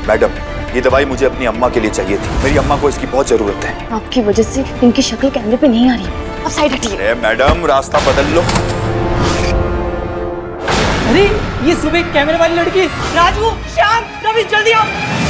Madam, ये दवाई मुझे अपनी अम्मा के लिए चाहिए थी। मेरी अम्मा को इसकी बहुत जरूरत है। आपकी वजह से इनकी शक्ल कैमरे पे नहीं आ रही। अब साइड हटिए। मैडम, रास्ता बदल लो। अरे ये सुबह कैमरे वाली लड़की, राजू, श्याम, रवि, जल्दी आओ।